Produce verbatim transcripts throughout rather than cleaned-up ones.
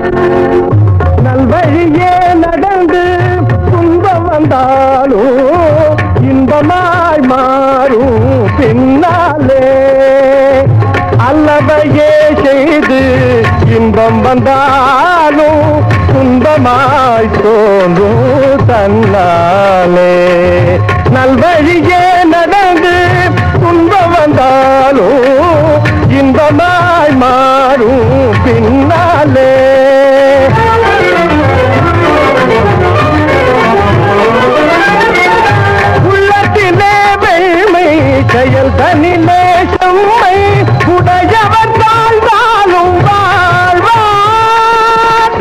நல்வழியே நடந்து துன்பம் வந்தாலும் இன்பமாய் மாறும் பின்னாலே அல்லவையே செய்து இன்பம் வந்தாலும் துன்பமாய் தோன்றும் தன்னாலே நல்வழியே நடந்து துன்பம் வந்தாலும் இன்பமாய் மாறும் பின்னாலே உள்ளத்திலே மெய்மை செயல் தனிலே செம்மை உடையவர் வாழ்ந்தாலும் வாழ்வார்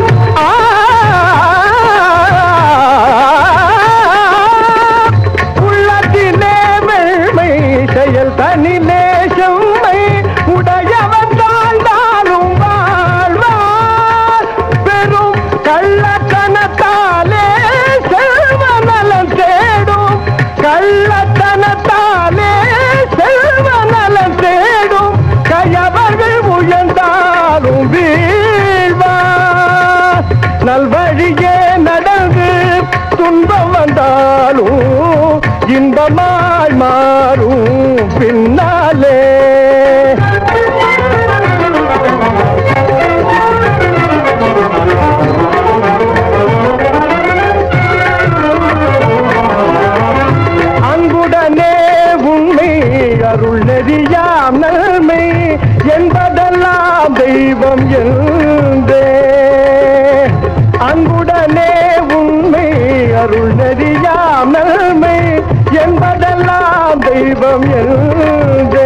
உள்ளத்திலே மெய்மை செயல் தனிலே செம்மை உடையவர் வாழ்ந்தாலும் வாழ்வார் பெரும் கள்ளத்தனத்தாலே செல்வ நலம் தேடும் கள்ளத்தனத்தாலே செல்வ நலம் தேடும் கயவர்கள் உயர்ந்தாலும் வீழ்வார் நல்வழியே நடந்து துன்பம் வந்தாலும் இன்பமாய் மாறும் பின்னாலே அன்புடனே உண்மை அருள் நெறியாம் நன்மை என்பதெல்லாம் தெய்வம் என்றே அன்புடனே உண்மை அருள் நெறியாம் நன்மை என்பதெல்லாம் தெய்வம் என்றே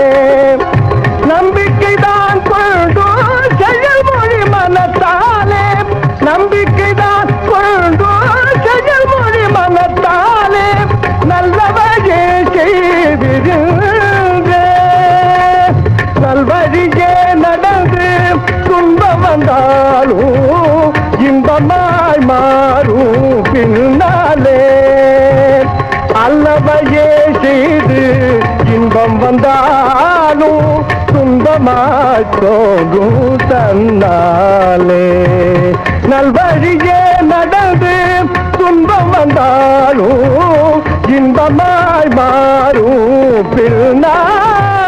நம்பிக்கைதான் கொண்டு செயல்மொழி மனத்தாலே நம்பிக்கைதான் கொண்டு செயல்மொழி மனத்தாலே நல்லவையே செய்திருந்தே நல்வழியே நடந்து துன்பம் வந்தாலும் இன்பமாய் மாறும் பின்னாலே அல்லவையே செய்து இன்பம் வந்தாலும் துன்பமாய் தோன்றும் தன்னாலே நல்வழியே நடந்து துன்பம் வந்தாலும் இன்பமாய் மாறும் பின்னாலே